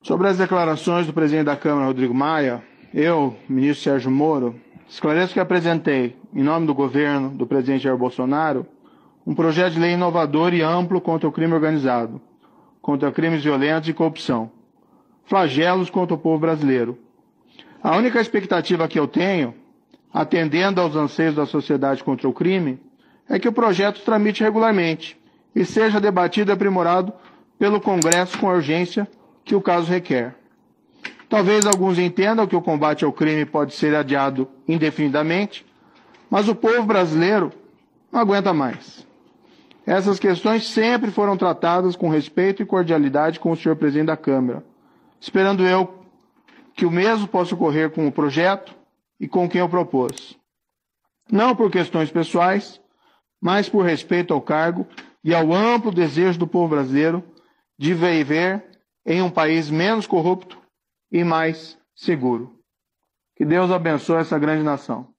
Sobre as declarações do presidente da Câmara, Rodrigo Maia, eu, ministro Sérgio Moro, esclareço que apresentei, em nome do governo do presidente Jair Bolsonaro, um projeto de lei inovador e amplo contra o crime organizado, contra crimes violentos e corrupção, flagelos contra o povo brasileiro. A única expectativa que eu tenho, atendendo aos anseios da sociedade contra o crime, é que o projeto tramite regularmente e seja debatido e aprimorado pelo Congresso com a urgência que o caso requer. Talvez alguns entendam que o combate ao crime pode ser adiado indefinidamente, mas o povo brasileiro não aguenta mais. Essas questões sempre foram tratadas com respeito e cordialidade com o senhor presidente da Câmara, esperando eu que o mesmo possa ocorrer com o projeto e com quem eu propôs. Não por questões pessoais, mas por respeito ao cargo e ao amplo desejo do povo brasileiro de viver em um país menos corrupto e mais seguro. Que Deus abençoe essa grande nação.